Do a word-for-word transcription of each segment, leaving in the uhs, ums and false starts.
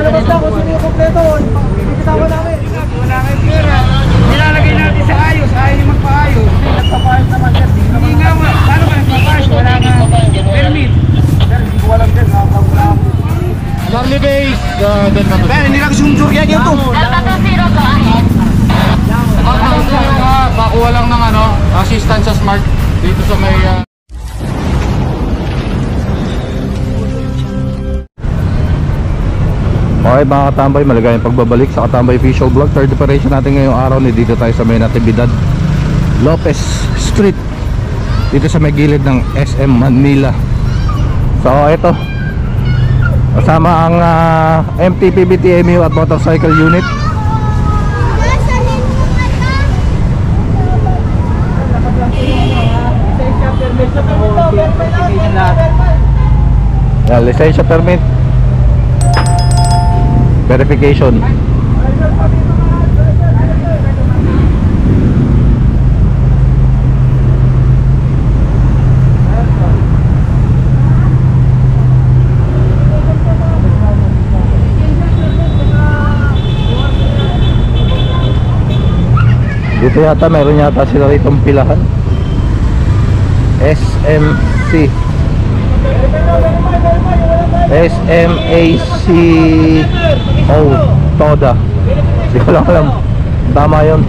labas na kung sino yung kompleto. Bibitawan namin. Wala kayong pera. Nilalagay natin sa ayos. Ayaw nyo magpaayos. Nagpapayos naman yan. Hindi nga nga. Paano ka nagpapayos? Wala nga permit. Sir, hindi ko alam din. Nakakawala ako. Charlie Base, uh, then naman. Ben, hindi lang sumsur kaya ganito. Delta two zero, go ahead. Pakuha lang ng ano, assistance sa Smart dito sa may uh... Okay mga katambay, maligayang pagbabalik sa Katambay Official Vlog. Third operation natin ngayong araw ni dito tayo sa may Natividad Lopez Street, dito sa may gilid ng S M Manila. So ito, kasama ang uh, M T P B T M U at motorcycle unit. Yeah, lisensya permit, verification. Dito yata meron yata sila ritong pilahan. S M C S M A C O Toda. Hindi ko lang alam. Tama yun.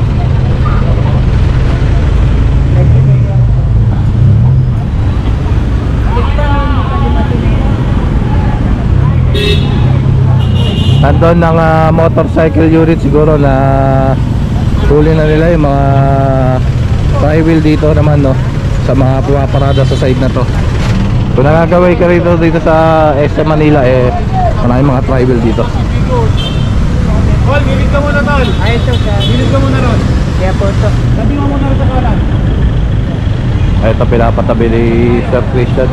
Nandun ng uh, motorcycle unit siguro na huli na nila yung mga tri-wheel dito naman, no, sa mga pumaparada sa side na to. Kung nagagaway ka rito dito sa S M Manila, eh maraming mga tri-wheel dito. Tol, bilid ka muna, Tol. Ayun, Tol. Bilid ka muna, Tol. Kaya po, Tol. Sabi mo muna rin sa kanan. Ito pinapatabi ni Sir Christian.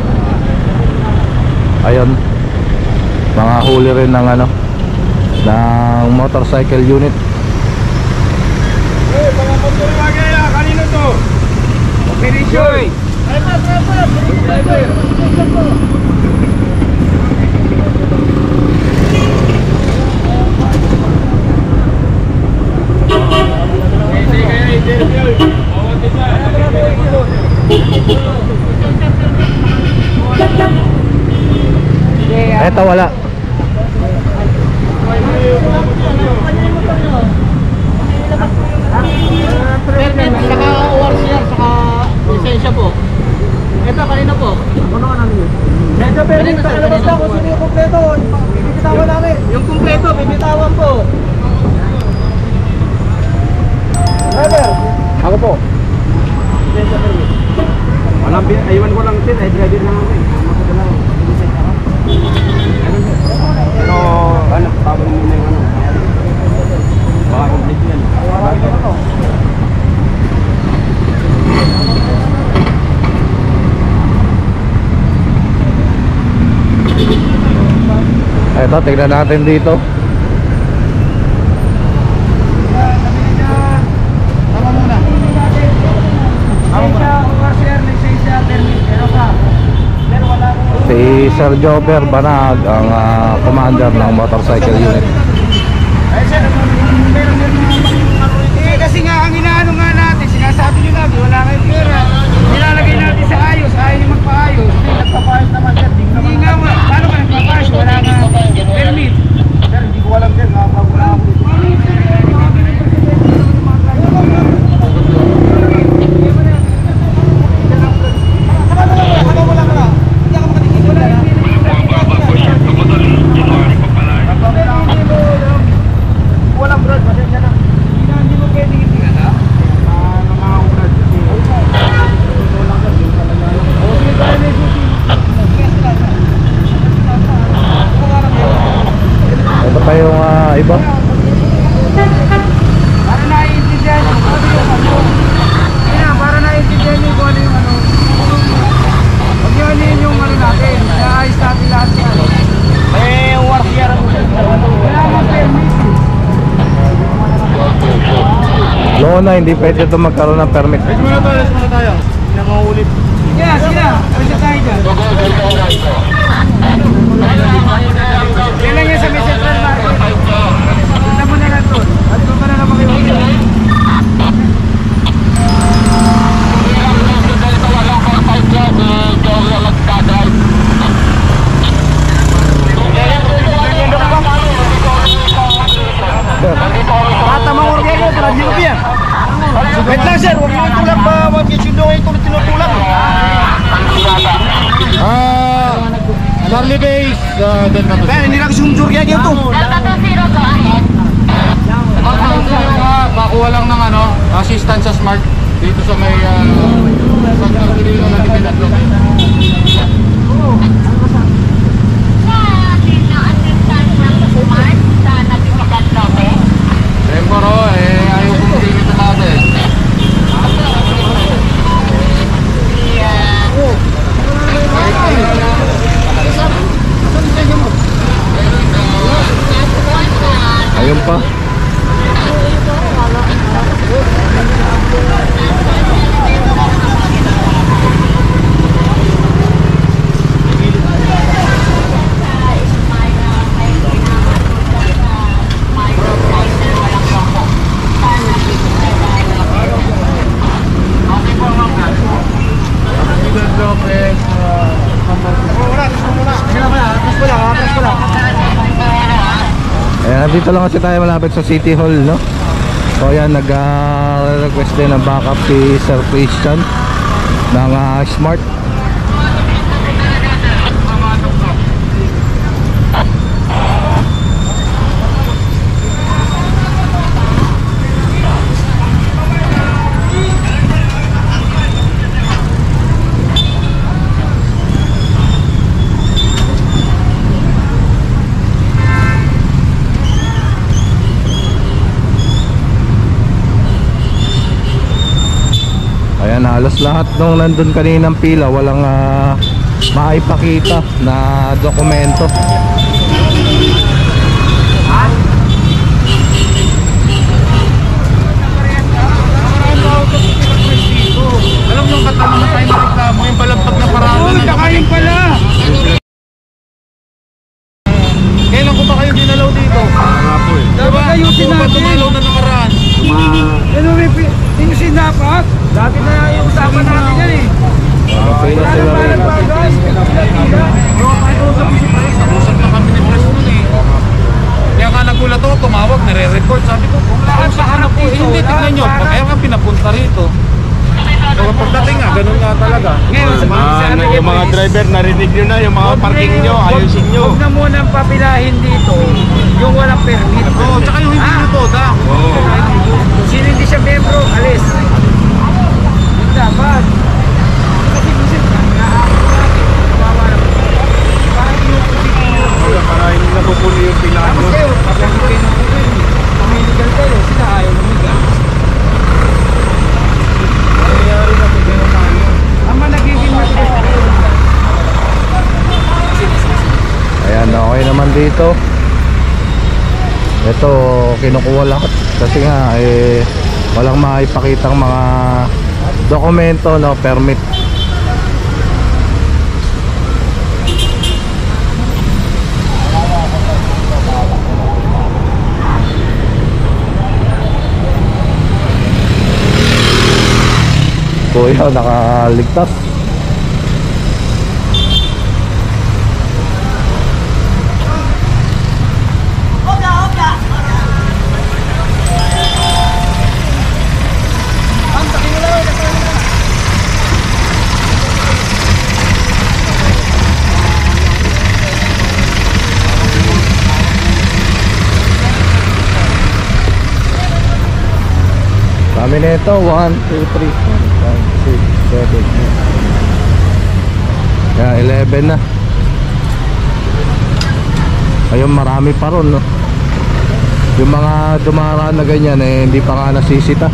Ayun, mga huli rin ng ano, ng motorcycle unit. Eh, mga pagkuriwagay na. Kanino to? Operation. Ay, pa, pa, pa. Driver. Ito wala. Saka O R C R, saka lisensya po. Ito, kanina po. Ano ka namin yun? Medyo pero yung labas na kung sino yung kompleto. Bibitawan namin. Yung kompleto, bibitawan po. Driver. Ako po. Lisensya permit. Walang bin, aywan ko lang din, ay driver lang ako eh. Pero, ano, tawag mo na yung ano. Baka complete yan. Ito, tignan natin dito. Tama muna. Lisensya, O R C R, lisensya, permit, pero pa. Pero wala ko. Si Sir Jover Banag, ang uh, commander ng motorcycle unit. Ay, sir, meron din mga eh, kasi nga, ang inaano nga natin, sinasabi nyo lagi, wala kayong pera. Nilalagay natin sa ayos, ayaw nyo magpaayos. Nagpapayos naman yan. Hindi nga nga. Paano ka nagpapayos? Wala nga permit. Sir, hindi ko alam din. Nakakawala ako. Walang brad, pasensya na. Hindi mo pwede itingan ha? Ano mga brad? Ito pa yung uh, iba. Para naiintindihan nyo. Hindi na, para naiintindihan nyo kung ano yung ano. Huwag nyo anin yung ano natin. Naayos natin lahat yan. Eh, O R C R mo. Wala mga permit. Loan na, hindi pwede ito magkaroon ng permit. Let's muna tayo, let's muna tayo. Hindi na maulit. Sige na, sige na. Pwede tayo dyan. Kailan yan sa may central na Del Tato Kaya hindi lang sumjur kaya dito. Delta two zero, go ahead. Makuha lang ng ano, assistance sa Smart dito sa may uh, sa Carolina na Natividad Lopez. Sa atin na assistant ng Smart sa Natividad Lopez. Temporo, eh, ayaw kong pinito natin. Ayun pa. Ayan, nandito lang kasi tayo malapit sa City Hall, no? So ayan, nag-request din ng backup si Sir Christian ng uh, Smart. Ayan, halos lahat nung nandun kaninang pila walang uh, maipakita na dokumento. Alam yung katanong na tayo reklamo, yung palampag na paraan. Oo, kakain pala. Kailan ko ba kayo dinalaw dito? Nga po eh. Dapat ayusin natin. Dapat tumalaw na nakaraan. Ano may tinusin dapat? Dati na yung usapan natin yan eh. Okay na sila rin. Usap na kami ni Press nun eh. Kaya nga nagulat ako, tumawag, nare-record. Sabi ko, kung lahat sa hanap po, hindi, tignan nyo. Kaya nga pinapunta rito. So pagdating nga, ganun nga talaga. Ngayon, sa Ano, yung mga driver, narinig nyo na, yung mga parking nyo, ayusin nyo. Huwag na munang papilahin dito yung walang permit. Oo, tsaka yung hindi nyo toda. Oo. Sino hindi siya membro, alis. Hindi dapat. Kasi kasi parang yung Para hindi napupuli yung pilahan tapos mo. kayo, kapag hindi kayo napupunin, kung illegal kayo, sila ayaw lumigal. Nangyayari na kung gano'n tayo. Ang managiging matest kayo. Ayan, okay naman dito. Ito, kinukuha lahat kasi nga eh walang maipakitang mga dokumento, no, permit. Kuya, nakaligtas. Kami nito, one, two, three, four, five, six, seven, eight. Kaya eleven na. Ayun, marami pa ron, no? Yung mga dumaraan na ganyan, eh, hindi pa nga nasisita.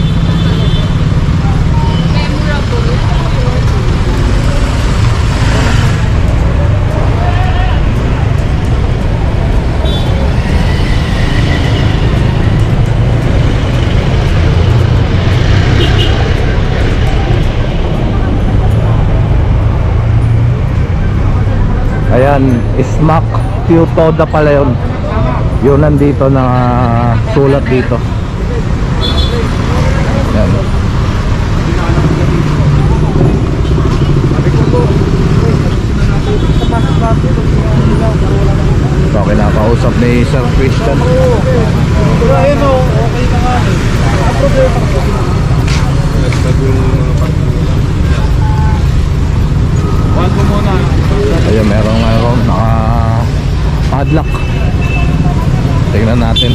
Ayan, Smack Tutoda pala yun. Yun nandito na uh, sulat dito. Ayan. So, kinakausap ni Sir Christian. Pero ayun o, okay na nga eh. Ang problema ko. One ko muna. Ayan, meron nga ron naka padlock. Tingnan natin.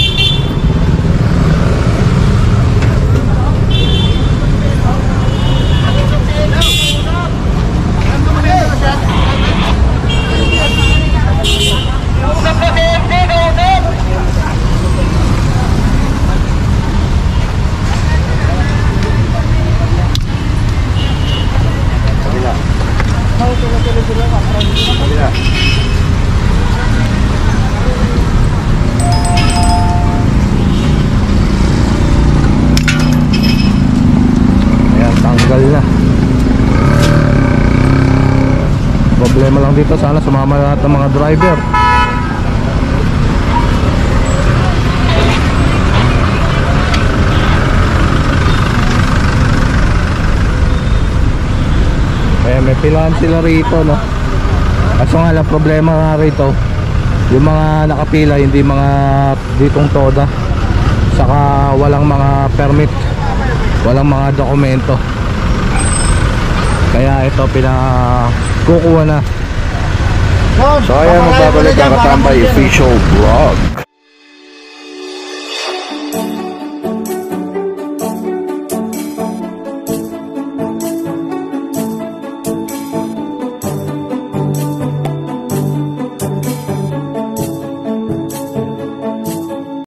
Ayan, tanggal na. Problema lang dito, sana sumama lahat ng mga driver. Kaya may pilahan sila rito, no? Kaso nga lang, problema nga rito, yung mga nakapila, hindi mga ditong toda, saka walang mga permit, walang mga dokumento. Kaya ito pinakukuha na. So ayan, magbabalik ang Katambay official vlog.